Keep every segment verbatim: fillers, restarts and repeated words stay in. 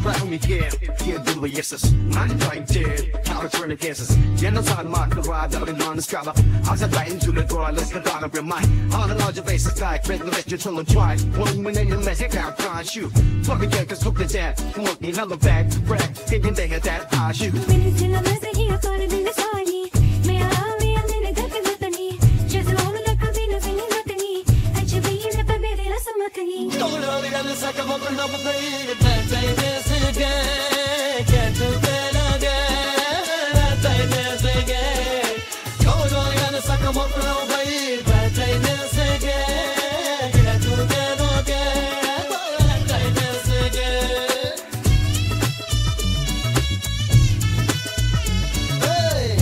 around me, yeah. Here do the yeses, mind right dead. How to turn against us. Yeah, no time mark the ride up and on the scholar. I said right into the door, let's get out of your mind. On a larger basis, like red, let you tell them twice. One minute in the mess, you can't try and shoot. Fuck me, yeah, cause hook the dad. Come on, another bag, brag. Thinking they had that high shoot. Don't know the second one, but never played it. Let's play this again. Can't do that again. Let's play this again. Don't know the second one, but never played it. Let's play this again. Can't do that again. Let's play this again. Hey.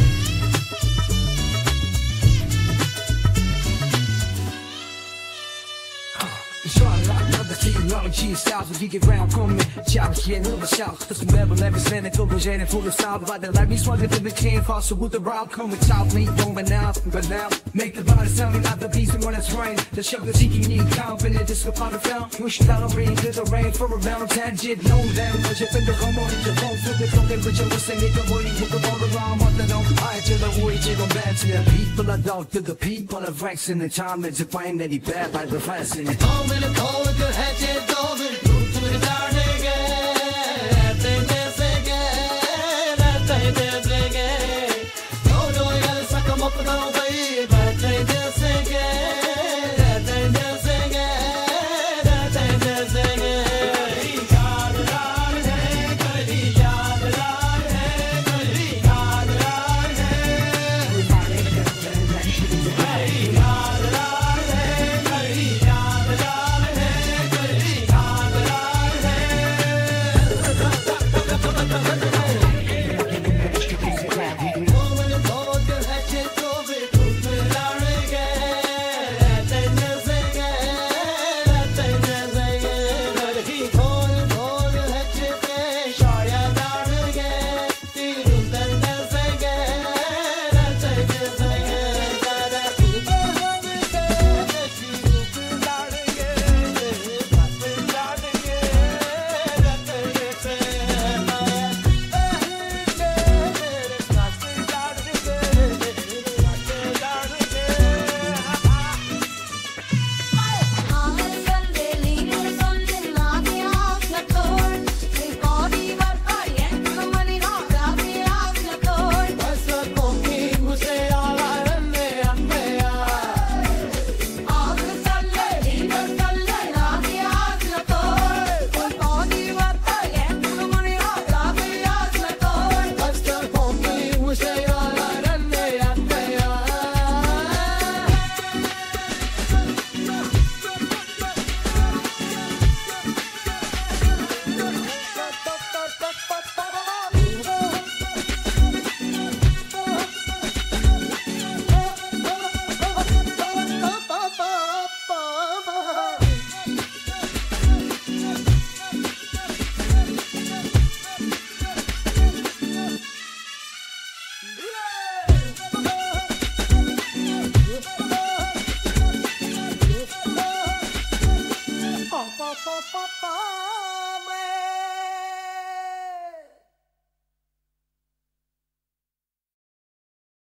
Long cheese styles will get round come me. Shout yeah, never shout. Cause the level never send it over Jane full of style. But the light me swung it in the can fossil with the round coming top me going now. But now make the body sound me not the beast when it's rain. The show the seeking need confident just upon the found. Push down the rain to the rain for a Valentine jit. Know them but you think the come on in your phone for the token but you listen make the boy with the ball around what they don't hide to the way you go back to the people I don't to the people of Rex in the time it's a find any bad by the fast in it. Oh, in the cold, good head, it over. Move to the dark again. Let's play this again. Let's play this again. No, no, you gotta suck 'em up and don't play. Let's play this again. Let's play this again. Let's play this again. pa pa pa pa